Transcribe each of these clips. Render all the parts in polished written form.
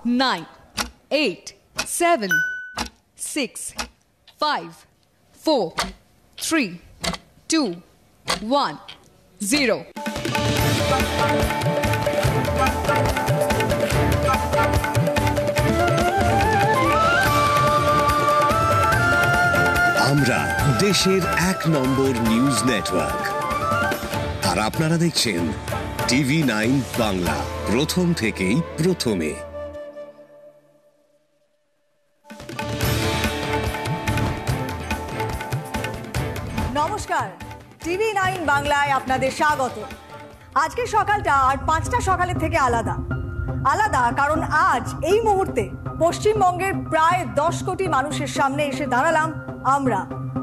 9, 8, 7, 6, 5, 4, 3, 2, 1, 0. আমরা দেশের এক নম্বর নিউজ নেটওয়ার্ক, আর আপনারা দেখছেন TV9 বাংলা, প্রথম থেকেই প্রথমে। নমস্কার, TV9 বাংলায় আপনাদের স্বাগত। আজকের সকালটা আর 5টা সকালের থেকে আলাদা কারণ আজ এই মুহূর্তে পশ্চিমবঙ্গের প্রায় 10 কোটি মানুষের সামনে এসে দাঁড়ালাম আমরা,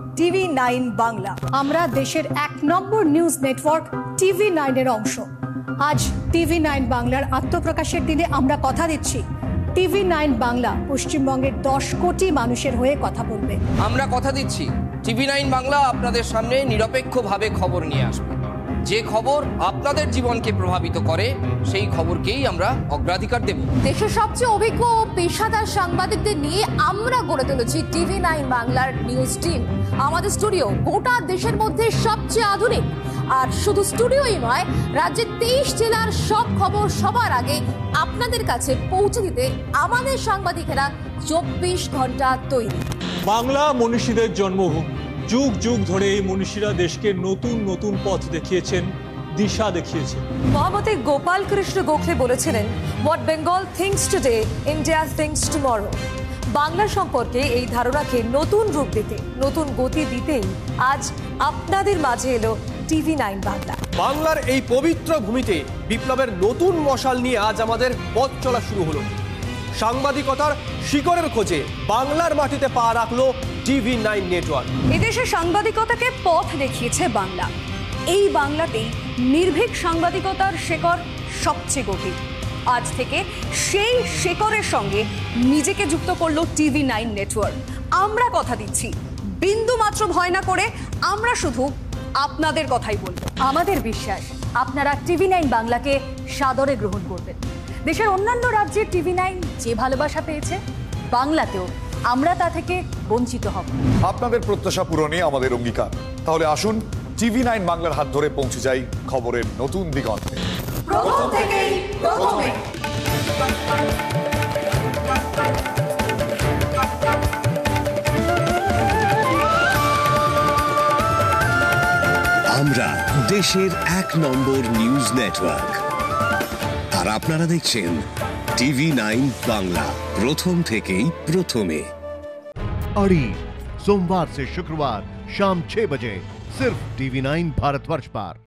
TV9 বাংলা। আমরা দেশের এক নম্বর নিউজ নেটওয়ার্ক TV9 এর অংশ। আজ TV9 বাংলার আত্মপ্রকাশের দিনে আমরা কথা দিচ্ছি TV9 বাংলা পশ্চিমবঙ্গের 10 কোটি মানুষের হয়ে কথা বলবে। আমরা কথা দিচ্ছি TV9 বাংলা আপনাদের সামনে নিরপেক্ষভাবে খবর নিয়ে আসবে। যে খবর আপনাদের জীবনকে প্রভাবিত করে সেই খবরকেই আমরা অগ্রাধিকার দেব। দেশের সবচেয়ে অভিজ্ঞ ও পেশাদার সাংবাদিকদের নিয়ে আমরা গড়ে তুলেছি TV9 বাংলার নিউজ টিম। আমাদের স্টুডিও গোটা দেশের মধ্যে সবচেয়ে আধুনিক। আর শুধু স্টুডিওই নয়, রাজ্যের 23 জেলার সব খবর সবার আগে আপনাদের কাছে পৌঁছে দিতে আমাদের সাংবাদিকেরা 24 ঘন্টা তৈরি। বাংলা মনীষীদের জন্মভূমি। যুগ যুগ ধরে এই মনীষীরা দেশকে নতুন নতুন পথ দেখিয়েছেন, দিশা দেখিয়েছেন। মহামতি গোপাল কৃষ্ণ গোখলে বলেছিলেন, what Bengal thinks today, India thinks tomorrow. Bangla সম্পর্কে এই ধারণাকে নতুন রূপ দিতে, নতুন গতি দিতেই আজ আপনাদের মাঝে এলো TV9 বাংলা। বাংলার এই পবিত্র ভূমিতে বিপ্লবের নতুন মশাল নিয়ে আজ আমাদের পথ চলা শুরু হলো। সাংবাদিকতার শিকড়ের খোঁজে বাংলার মাটিতে পা রাখলো TV9 নেটওয়ার্ক। এদেশে সাংবাদিকতাকে পথ দেখিয়েছে বাংলা। এই বাংলাতেই নির্ভীক সাংবাদিকতার শেকড় সবচেয়ে গভীর। আজ থেকে সেই শেকড়ের সঙ্গে নিজেকে যুক্ত করলো TV9 নেটওয়ার্ক। আমরা কথা দিচ্ছি, বিন্দু মাত্র ভয় না করে আমরা শুধু আপনাদের কথাই বলবো। আমাদের বিশ্বাস আপনারা TV9 বাংলাকে সাদরে গ্রহণ করবেন। দেশের অন্যান্য রাজ্যের TV9 যে ভালোবাসা পেয়েছে, বাংলাতেও আমরা তা থেকে বঞ্চিত হব। আপনাদের প্রত্যাশা পূরণে আমাদের অঙ্গীকার। তাহলে আসুন TV9 বাংলার হাত ধরে পৌঁছে যাই খবরের নতুন দিগন্তে। প্রথম থেকেই প্রথমে। আমরা দেশের এক নম্বর নিউজ নেটওয়ার্ক, আর আপনারা দেখছেন TV9 বাংলা, প্রথম থেকেই প্রথমে। अड़ी सोमवार से शुक्रवार शाम 6 बजे सिर्फ TV9 भारतवर्ष पर।